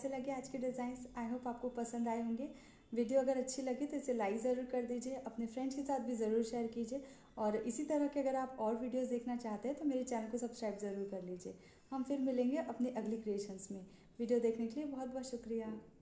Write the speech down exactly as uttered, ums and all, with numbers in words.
कैसे लगे आज के डिज़ाइंस, आई होप आपको पसंद आए होंगे। वीडियो अगर अच्छी लगी तो इसे लाइक ज़रूर कर दीजिए, अपने फ्रेंड्स के साथ भी ज़रूर शेयर कीजिए और इसी तरह के अगर आप और वीडियोस देखना चाहते हैं तो मेरे चैनल को सब्सक्राइब ज़रूर कर लीजिए। हम फिर मिलेंगे अपनी अगली क्रिएशंस में। वीडियो देखने के लिए बहुत बहुत शुक्रिया।